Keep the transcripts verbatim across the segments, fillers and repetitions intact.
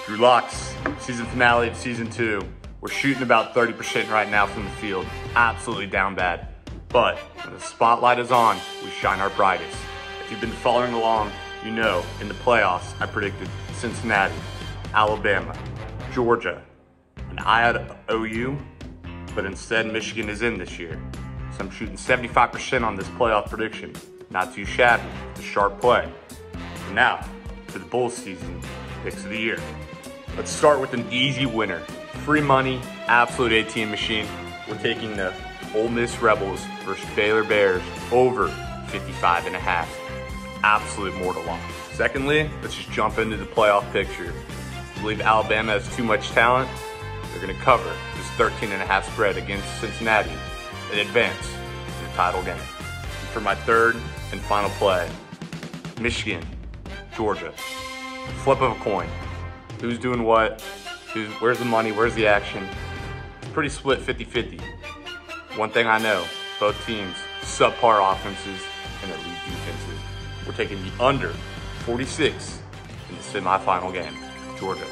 Drew Locks, season finale of season two. We're shooting about thirty percent right now from the field. Absolutely down bad. But when the spotlight is on, we shine our brightest. If you've been following along, you know in the playoffs I predicted Cincinnati, Alabama, Georgia, and I had O U, but instead Michigan is in this year. So I'm shooting seventy-five percent on this playoff prediction. Not too shabby, it's a sharp play. And now, for the Bulls season picks of the year. Let's start with an easy winner. Free money, absolute A T M machine. We're taking the Ole Miss Rebels versus Baylor Bears over fifty-five and a half. Absolute mortal lock. Secondly, let's just jump into the playoff picture. I believe Alabama has too much talent. They're gonna cover this thirteen and a half spread against Cincinnati and advance to the title game. And for my third and final play, Michigan, Georgia. Flip of a coin. Who's doing what? Who's, where's the money? Where's the action? It's pretty split fifty fifty. One thing I know, both teams, subpar offenses and elite defenses. We're taking the under forty-six in the semifinal game, Georgia.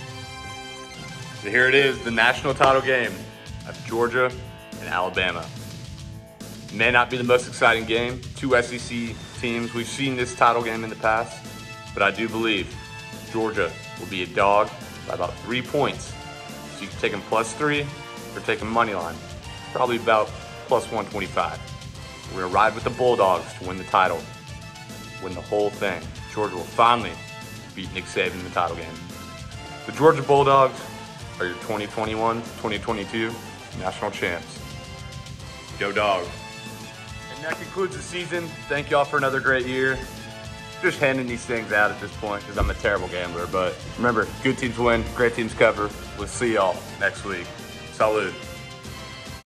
So here it is, the national title game of Georgia and Alabama. May not be the most exciting game. Two S E C teams. We've seen this title game in the past, but I do believe Georgia will be a dog by about three points. So you can take them plus three or take them money line. Probably about plus one twenty-five. We're gonna ride with the Bulldogs to win the title, win the whole thing. Georgia will finally beat Nick Saban in the title game. The Georgia Bulldogs are your twenty twenty-one twenty twenty-two national champs. Go Dogs. And that concludes the season. Thank y'all for another great year. Just handing these things out at this point because I'm a terrible gambler. But remember, good teams win, great teams cover. We'll see y'all next week. Salud.